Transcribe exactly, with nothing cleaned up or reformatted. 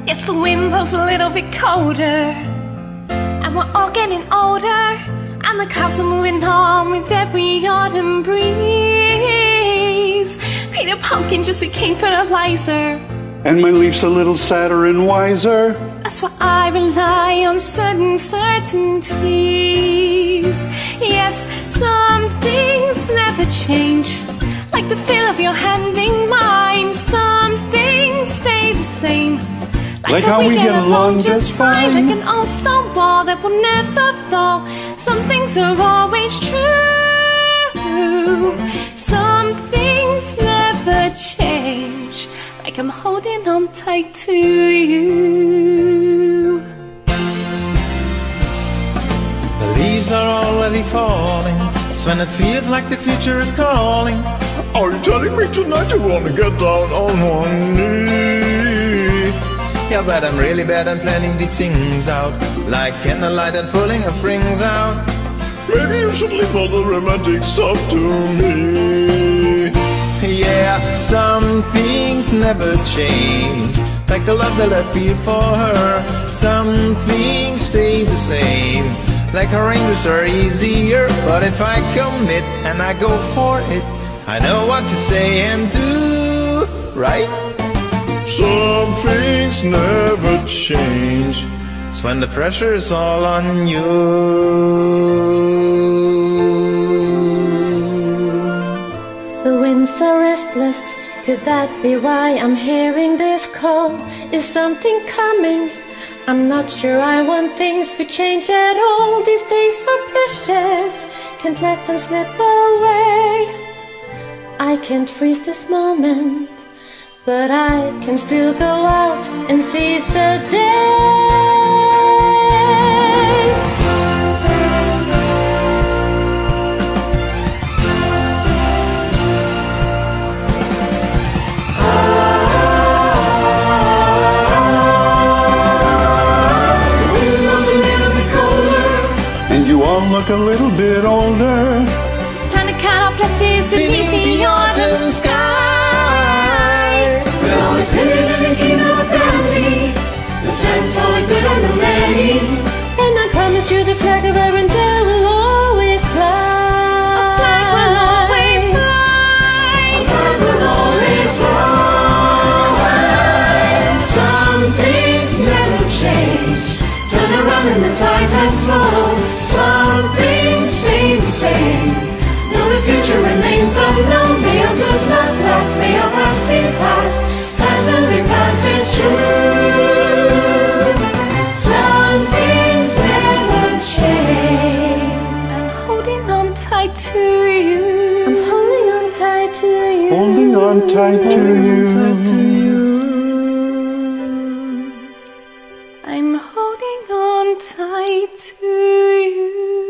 Yes, the wind blows a little bit colder, and we're all getting older, and the clouds are moving on with every autumn breeze. Peter Pumpkin just became fertilizer, and my leaf's a little sadder and wiser. That's why I rely on certain certainties. Yes, some things never change, like the feel of your hand in mine. Some things stay the same, like, like how, how we get, get along just fine. Like an old stone wall that will never fall. Some things are always true. Some things never change, like I'm holding on tight to you. The leaves are already falling, it's when it feels like the future is calling. Are you telling me tonight you wanna get down on one knee? Yeah, but I'm really bad at planning these things out, like candlelight and pulling of rings out. Maybe you should leave all the romantic stuff to me. Yeah, some things never change, like the love that I feel for her. Some things stay the same, like her English are easier. But if I commit and I go for it, I know what to say and do, right? Some things never change, it's when the pressure is all on you. The winds are restless, could that be why I'm hearing this call? Is something coming? I'm not sure I want things to change at all. These days are precious, can't let them slip away. I can't freeze this moment, but I can still go out and seize the day. Look a little bit older. It's time to count our blessings beneath the autumn sky. We're always living in the kingdom of bounty. The sun's falling good on the many. And I promise you the flag of Arendelle will always fly. A flag will always fly. A flag will always fly. Some things never change, turn around and the tide has flown. Some things stay the same, though the future remains unknown. May our good luck last, may our past be past. Time's moving fast, it's true. Some things never change. I'm holding on tight to you. I'm holding on tight to you. Holding on tight to you. I'm holding on tight to you.